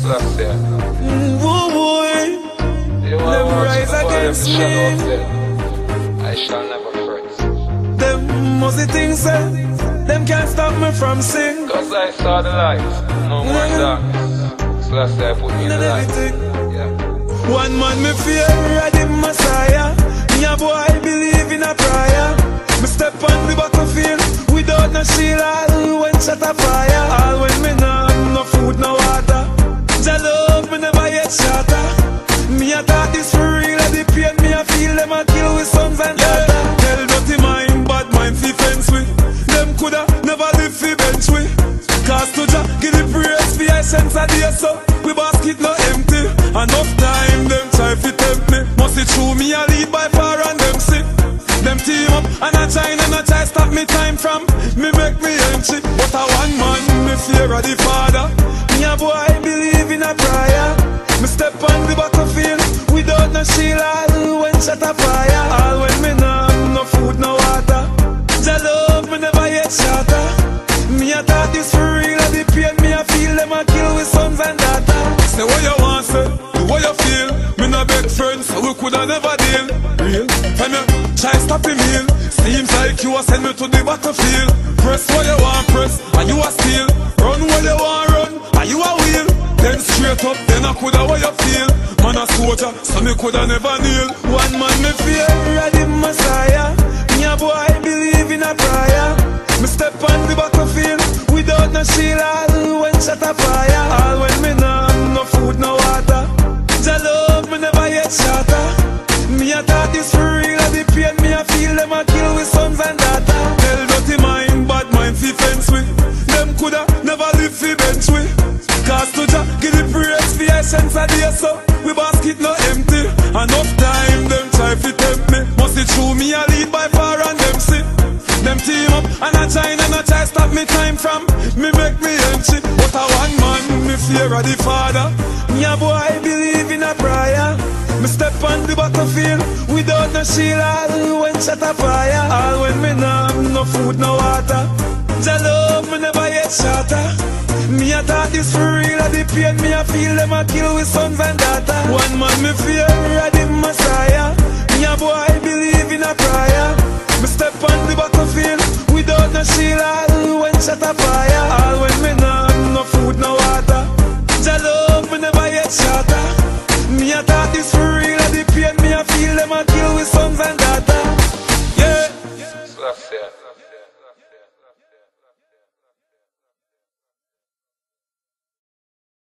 Selassie. Woo boy, them rise against me. I shall never fret. Them must the things say, them can't stop me from sing. Cause I saw the light, no more darkness. Selassie, I put me in the light. Yeah. One man me fear of the Messiah. Me a boy believe in a prayer. Me step on the battlefield without no shield. All when shot a fire. All when me no food, no water. Jah love me never yet shatter. Me a thought this for real. The pain me a feel them a kill with sons and daughter. Tell dirty mind, bad mind fi fence with. Them coulda never live fi bench with. Cause to Jah give the praise fi I sense a day so. We basket no empty. Enough time them try fi tempt me. Must it true me a lead by far and them sick. Them team up and I try stop me time from me make me empty. But a one man me fear of the Father. Me a boy believe in a prayer. Me step on the battlefield without no shield. All when shot a fire. All when me no food, no water. Jah love me never yet shatter. Me a thought this for real. The pain me a feel them a kill with sons and daughters. Say what you want, say do what you feel. Me no beg friends, so we coulda never deal. Real, when you try stop the meal, seems like you a send me to the battlefield. Press what you want, press, and you a steal. Run what you want, run, and you a wheel. Then straight up, then I coulda what you feel. Man a soldier, so me coulda never kneel. One man me fear of the Messiah. Me a boy believe in a prayer. Me step on the battlefield without no shield. All when shot a fire. All when me no food, no water. Jah love me never yet shatter. Me a thought this for real. The pain me a feel them a kill with sons and daughters. Tell dirty mind, bad mind fi fence with. Them coulda never live fi bench with. Cause to Jah give the praise fi essence a day so. We basket no empty. Enough time them try fi tempt me. Must it true me a lead by far and them sick. Them team up and I try stop me time from me make me empty. But a one man me fear of the Father. Me a boy believe in a prayer. Me step on the battlefield without no shield. All when shot a fire. All when me no food, no water. Jah love me never yet shatter. Me a thought this for real. The pain me a feel them a kill with sons and daughters. One man me fear of the Messiah. Me a boy believe in a prayer. Me step on the battlefield without no shield. All when shot a fire. All when me no food, no water.